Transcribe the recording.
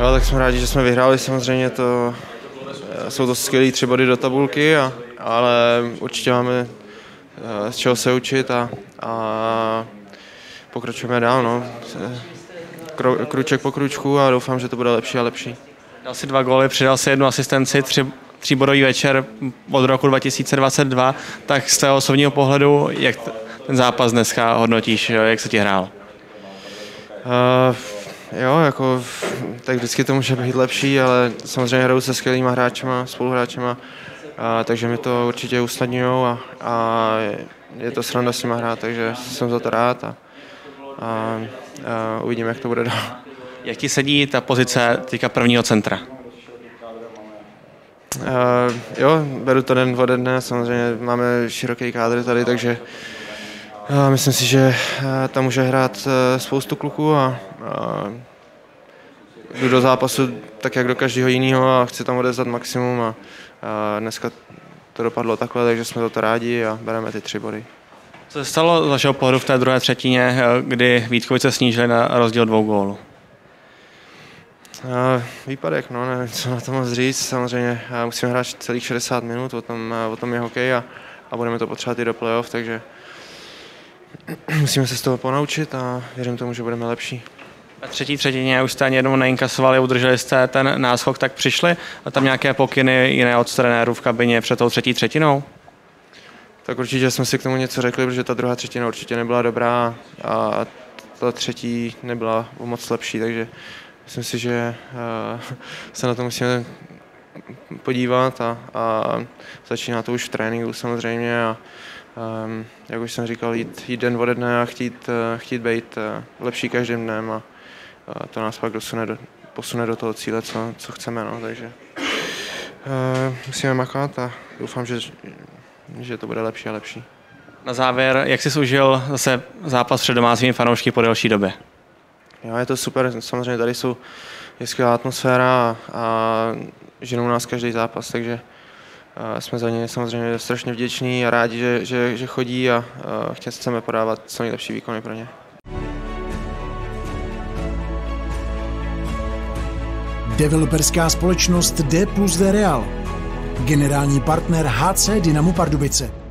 Jo, tak jsme rádi, že jsme vyhráli, samozřejmě jsou to skvělý 3 body do tabulky, ale určitě máme z čeho se učit a pokračujeme dál, no. Kruček po kručku a doufám, že to bude lepší a lepší. Dal si 2 góly, přidal si 1 asistenci, 3bodový večer od roku 2022, tak z tvého osobního pohledu, jak ten zápas dneska hodnotíš, jak se ti hrál? Jo, jako, tak vždycky to může být lepší, ale samozřejmě hraju se skvělýma hráčema, spoluhráčema, takže mi to určitě usnadňují a je to sranda s nima hrát, takže jsem za to rád a uvidíme, jak to bude dál. Jak ti sedí ta pozice teďka prvního centra? Jo, beru to den ode dne, samozřejmě máme široký kádr tady, takže myslím si, že tam může hrát spoustu kluků a jdu do zápasu tak, jak do každého jiného a chci tam odevzdat maximum a dneska to dopadlo takhle, takže jsme za to rádi a bereme ty 3 body. Co se stalo z vašeho pohledu v té druhé třetině, kdy Vítkovice snížili na rozdíl 2 gólů? Výpadek, no, nevím, co na to moc říct. Samozřejmě musíme hrát celých 60 minut, o tom je hokej a budeme to potřebovat i do playoff, takže musíme se z toho ponaučit a věřím tomu, že budeme lepší. Na třetí třetině už jste ani jednou neinkasovali, udrželi jste ten náskok, tak přišli a tam nějaké pokyny jiné od trenérů v kabině před tou třetí třetinou? Tak určitě jsme si k tomu něco řekli, protože ta druhá třetina určitě nebyla dobrá a ta třetí nebyla moc lepší, takže myslím si, že se na to musíme podívat a začíná to už v tréninku samozřejmě a jak už jsem říkal, jít den ode dne a chtít být lepší každým dnem a to nás pak posune do toho cíle, co chceme, no, takže musíme makat a doufám, že to bude lepší a lepší. Na závěr, jak jsi užil zase zápas před domácími fanoušky po delší době? Jo, je to super, samozřejmě tady je skvělá atmosféra a ženou nás každý zápas, takže jsme za ně samozřejmě strašně vděční a rádi, že chodí a chceme podávat co nejlepší výkony pro ně. Developerská společnost D+D Real. Generální partner HC Dynamo Pardubice.